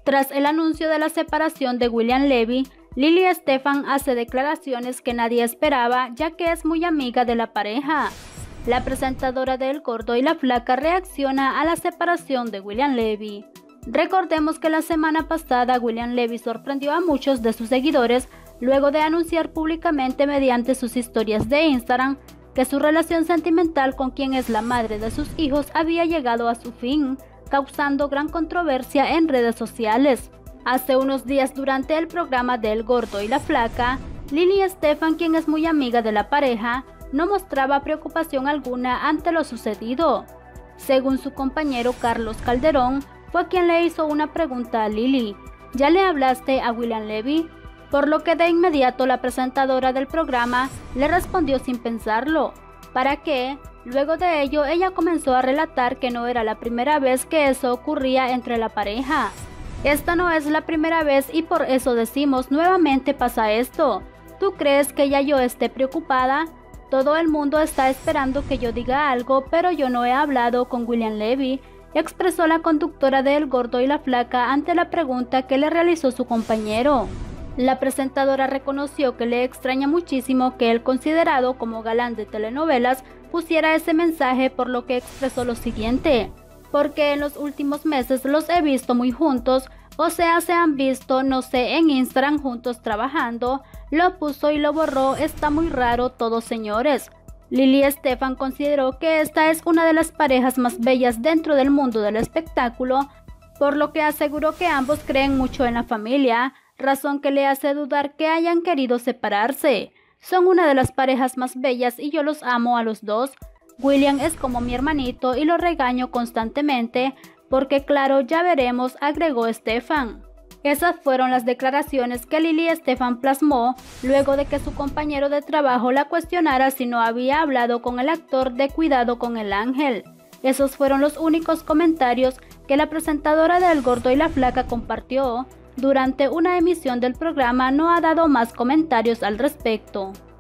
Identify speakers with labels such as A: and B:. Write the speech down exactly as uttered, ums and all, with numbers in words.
A: Tras el anuncio de la separación de William Levy, Lily Estefan hace declaraciones que nadie esperaba, ya que es muy amiga de la pareja. La presentadora de El Gordo y la Flaca reacciona a la separación de William Levy. Recordemos que la semana pasada William Levy sorprendió a muchos de sus seguidores luego de anunciar públicamente mediante sus historias de Instagram que su relación sentimental con quien es la madre de sus hijos había llegado a su fin, causando gran controversia en redes sociales. Hace unos días, durante el programa de El Gordo y la Flaca, Lily Estefan, quien es muy amiga de la pareja, no mostraba preocupación alguna ante lo sucedido. Según su compañero Carlos Calderón, fue quien le hizo una pregunta a Lily: ¿ya le hablaste a William Levy? Por lo que de inmediato la presentadora del programa le respondió sin pensarlo, para que, luego de ello, ella comenzó a relatar que no era la primera vez que eso ocurría entre la pareja. Esta no es la primera vez y por eso decimos nuevamente pasa esto. ¿Tú crees que ya yo esté preocupada? Todo el mundo está esperando que yo diga algo, pero yo no he hablado con William Levy, expresó la conductora de El Gordo y la Flaca ante la pregunta que le realizó su compañero. La presentadora reconoció que le extraña muchísimo que el considerado como galán de telenovelas pusiera ese mensaje, por lo que expresó lo siguiente: porque en los últimos meses los he visto muy juntos, o sea, se han visto, no sé, en Instagram juntos trabajando, lo puso y lo borró, está muy raro todo, señores. Lily Estefan consideró que esta es una de las parejas más bellas dentro del mundo del espectáculo, por lo que aseguró que ambos creen mucho en la familia, razón que le hace dudar que hayan querido separarse. Son una de las parejas más bellas y yo los amo a los dos. William es como mi hermanito y lo regaño constantemente, porque claro, ya veremos, agregó Estefan. Esas fueron las declaraciones que Lily Estefan plasmó luego de que su compañero de trabajo la cuestionara si no había hablado con el actor de Cuidado con el Ángel. Esos fueron los únicos comentarios que la presentadora de El Gordo y la Flaca compartió. Durante una emisión del programa no ha dado más comentarios al respecto.